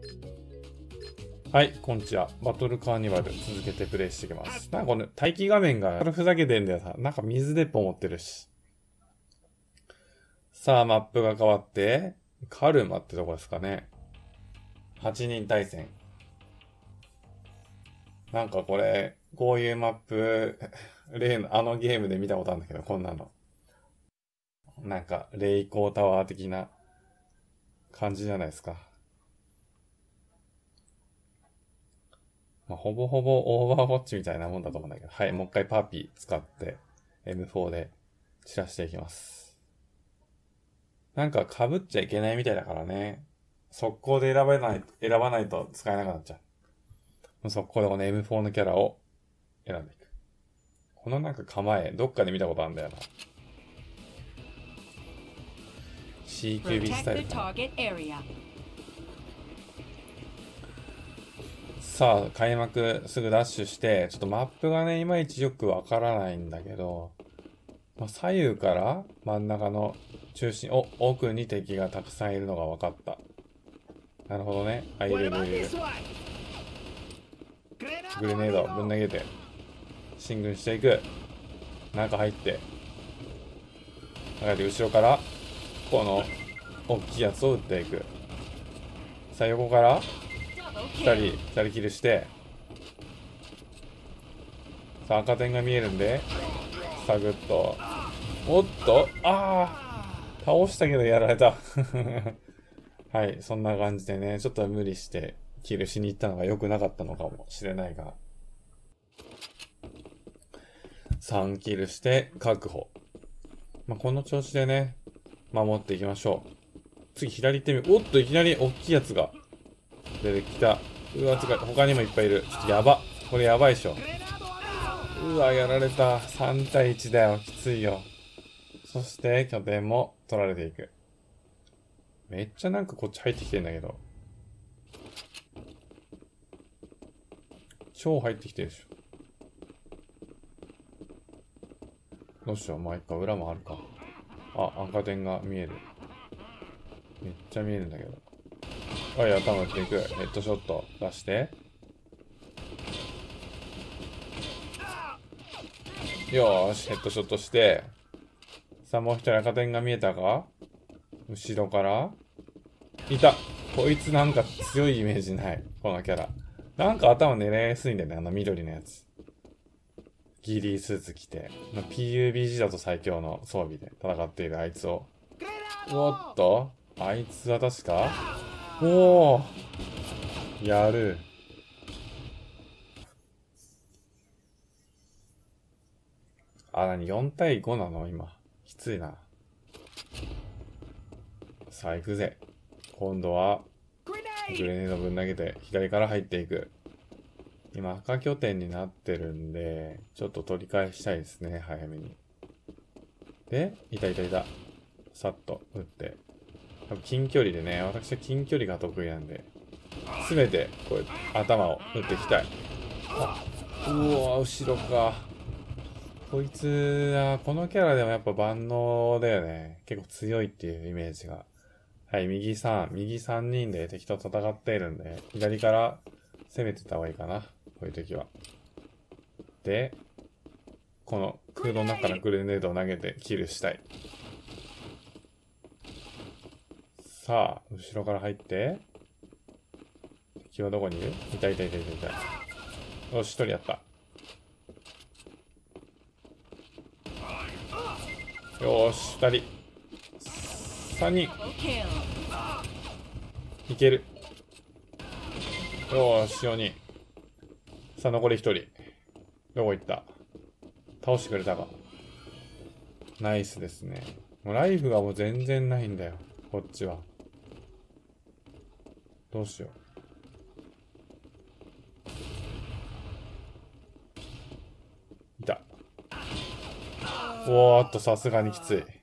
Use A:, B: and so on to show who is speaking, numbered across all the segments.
A: はい、こんにちは。バトルカーニバル続けてプレイしていきます。なんかこの待機画面がふざけてんだよな。なんか水鉄砲持ってるし。さあ、マップが変わって、カルマってとこですかね。8人対戦。なんかこれ、こういうマップ、例のあのゲームで見たことあるんだけど、こんなの。なんか、レイコータワー的な感じじゃないですか。まあ、ほぼほぼオーバーウォッチみたいなもんだと思うんだけど。はい、もう一回パーピー使って M4 で散らしていきます。なんか被っちゃいけないみたいだからね。速攻で選ばないと使えなくなっちゃう。速攻でこの M4 のキャラを選んでいく。このなんか構え、どっかで見たことあるんだよな。CQB スタイルかな。さあ、開幕すぐダッシュして、ちょっとマップがね、いまいちよくわからないんだけど、まあ、左右から真ん中の中心、奥に敵がたくさんいるのが分かった。なるほどね。あ、いるいるいる。グレネードぶん投げて、進軍していく。中入って、後ろから、この、大きいやつを撃っていく。さあ、横から、二人キルして、さあ、赤点が見えるんで、サグッと、おっと、倒したけどやられた。はい、そんな感じでね、ちょっと無理して、キルしに行ったのが良くなかったのかもしれないが。3キルして確保。まあ、この調子でね、守っていきましょう。次左行ってみる。おっと、いきなり大きいやつが出てきた。うわ、他にもいっぱいいる。ちょっとやば。これやばいでしょ。うわ、やられた。3対1だよ。きついよ。そして、拠点も取られていく。めっちゃなんかこっち入ってきてんだけど。超入ってきてるでしょ。どうしよう。まあ、一回裏もあるか。赤点が見える。めっちゃ見えるんだけど。はい、頭打っていく。ヘッドショット出して。よーし、ヘッドショットして。さあ、もう一人赤点が見えたか？後ろからいた。こいつなんか強いイメージない。このキャラ。なんか頭狙いやすいんだよね、あの緑のやつ。ギリースーツ着て。PUBG だと最強の装備で戦っているあいつを。おっとあいつは確かおーやる。4対5なの今。きついな。さあ行くぜ。今度は、グレネードぶん投げて左から入っていく。今赤拠点になってるんで、ちょっと取り返したいですね、早めに。で、いた。さっと撃って。多分近距離でね、私は近距離が得意なんで、すべて、こう、頭を撃っていきたい。うわ、後ろか。こいつは、このキャラでもやっぱ万能だよね。結構強いっていうイメージが。はい、右3人で敵と戦っているんで、左から攻めてた方がいいかな。こういう時は。で、この空洞の中からグレネードを投げてキルしたい。さあ、後ろから入って、敵はどこにいる？いた。よし、一人やった。よーし、二人。三人。いける。よーし、4人。さあ、残り一人。どこ行った？倒してくれたか。ナイスですね。もうライフがもう全然ないんだよ。こっちは。どうしよう。いた。おーっと、さすがにきつい。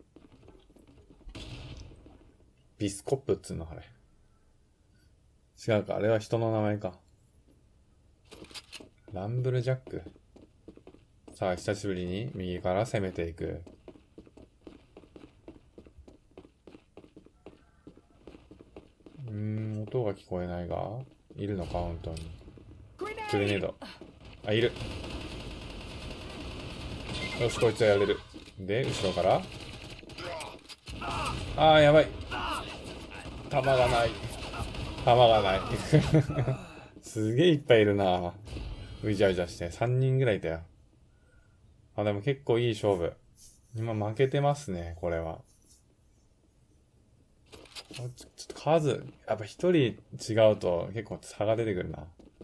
A: ビスコップっつうのあれ。違うか、あれは人の名前か。ランブルジャック。さあ、久しぶりに右から攻めていく。音が聞こえないが、いるのか本当に。グレネード。あ、いる。よし、こいつはやれる。で、後ろから。あー、やばい。弾がない。弾がない。すげえいっぱいいるな。うじゃうじゃして。3人ぐらいいたよ。あ、でも結構いい勝負。今負けてますね、これは。ちょっと数、やっぱ一人違うと結構差が出てくるな。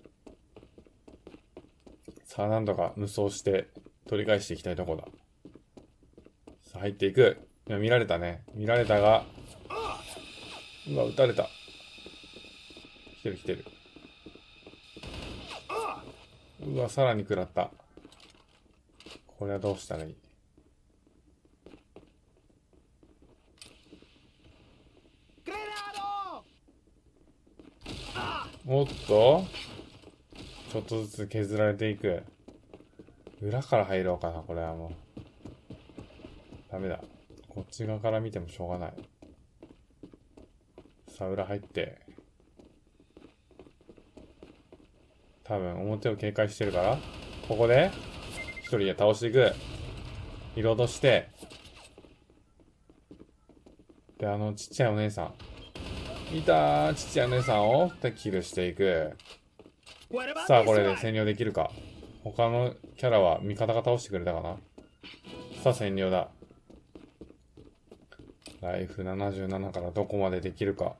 A: さあ、なんとか無双して取り返していきたいとこだ。さあ、入っていく。今見られたね。見られたが、うわ、撃たれた。来てる来てる。うわ、さらに食らった。これはどうしたらいい？おっと、ちょっとずつ削られていく。裏から入ろうかな、これはもう。ダメだ。こっち側から見てもしょうがない。さあ、裏入って。多分、表を警戒してるから、ここで、一人で倒していく。リロードして。で、ちっちゃいお姉さん。いたー、ちっちゃいお姉さんをキルしていく。さあ、これで占領できるか。他のキャラは味方が倒してくれたかな。さあ、占領だ。ライフ77からどこまでできるか。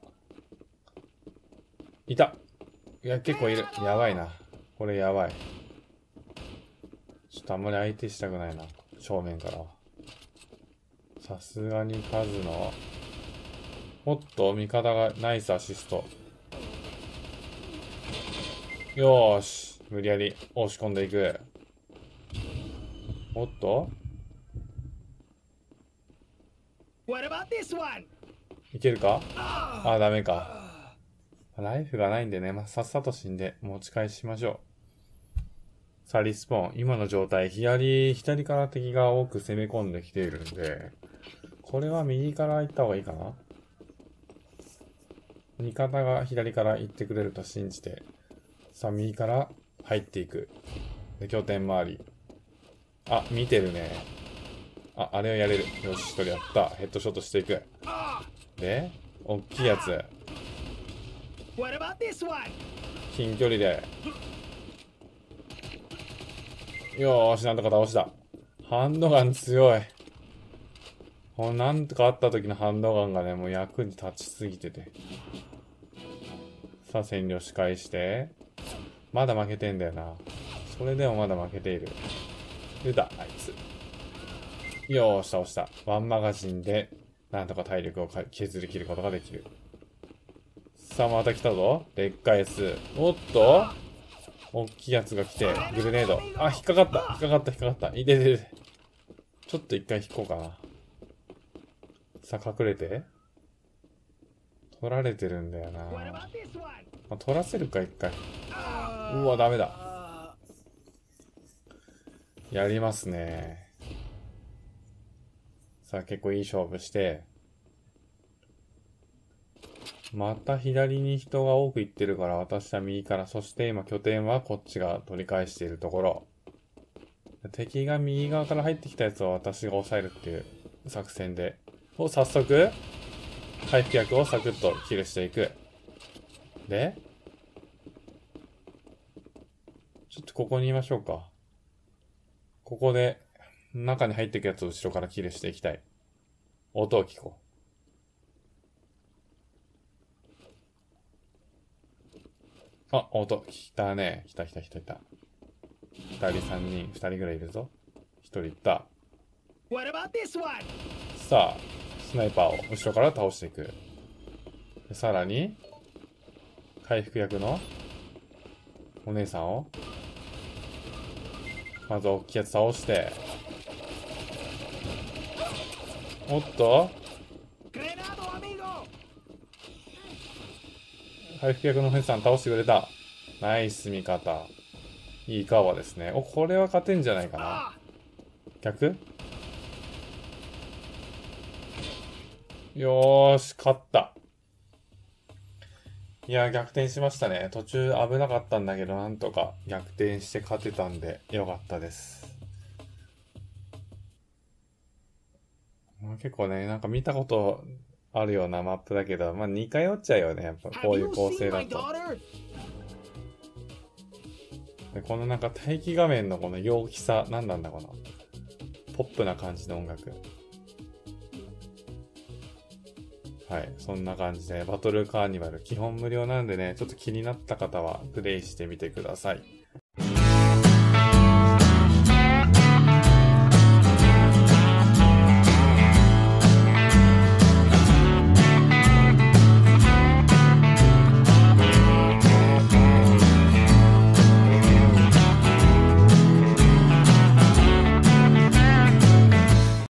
A: いた。いや、結構いる。やばいな。これやばい。ちょっとあんまり相手したくないな。正面からは。さすがに数の。おっと、味方がナイスアシスト。よーし。無理やり押し込んでいく。おっといけるか？あ、ダメか。ライフがないんでね、さっさと死んで持ち返しましょう。さあ、リスポーン。今の状態、左から敵が多く攻め込んできているんで、これは右から行った方がいいかな？味方が左から行ってくれると信じて、さあ、右から入っていく。で、拠点周り。あ、見てるね。あ、あれをやれる。よし、一人やった。ヘッドショットしていく。で、おっきいやつ。近距離で。よーし、なんとか倒した。ハンドガン強い。なんとかあった時のハンドガンがね、もう役に立ちすぎてて。さあ、占領仕返して。まだ負けてんだよな。それでもまだ負けている。出た、あいつ。よーし、倒した。ワンマガジンで、なんとか体力を削り切ることができる。さあ、また来たぞ。でっかいやつ。おっとおっきいやつが来て、グレネード。あ、引っかかった。引っかかった、引っかかった。いててて。ちょっと一回引こうかな。さあ、隠れて。取られてるんだよな。まあ、取らせるか、一回。うわ、ダメだ。やりますね。さあ、結構いい勝負して。また左に人が多く行ってるから私は右から。そして今拠点はこっちが取り返しているところ。敵が右側から入ってきたやつを私が抑えるっていう作戦で。早速、回復薬をサクッとキルしていく。で、ちょっとここにいましょうか。ここで中に入っていくやつを後ろからキルしていきたい。音を聞こう。あ、音、来たね。来た。二人、三人、二人ぐらいいるぞ。一人いった。さあ、スナイパーを後ろから倒していく。さらに、回復薬のお姉さんを、まず大きいやつ倒して、おっと回復薬のお姉さん倒してくれた。ナイス味方。いいカバーですね。これは勝てんじゃないかな。逆？よーし、勝った。 いや、逆転しましたね。途中危なかったんだけど、なんとか逆転して勝てたんで、よかったです。結構ね、なんか見たことあるようなマップだけど、まあ似通っちゃうよね。やっぱこういう構成だと。で、このなんか待機画面のこの陽気さ、なんなんだこのポップな感じの音楽。はい。そんな感じで、バトルカーニバル基本無料なんでね、ちょっと気になった方はプレイしてみてください。